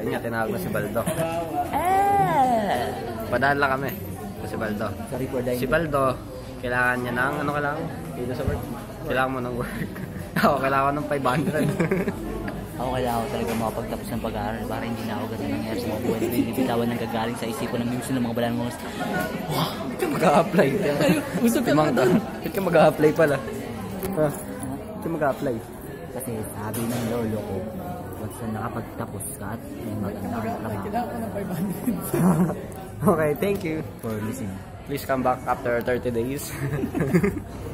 Ayun nga, tinawag na si Baldo. Padaan lang kami. Si Baldo. Sorry for the Si Baldo, kailangan niya ng, ano kailangan? Dito sa work. Kailangan mo ng work. Ako, kailangan ko ng 500. Ako kailangan ko talaga makapagtapos ng pag-aaral para hindi na ako ganun nangyari sa mga buhay. Bitawan ng gagaling sa isipan ng minsan ng mga balaan mo. Wow, ba't ka mag-a-apply? Usog ka na doon. Ba't ka mag-a-apply pala? Ba't ka mag-a-apply? Kasi sabi ng lolo ko, once na nakapagtapos ka at may magandang trabaho. Kailangan ko ng 500. Okay, thank you For listening. Please come back after 30 days.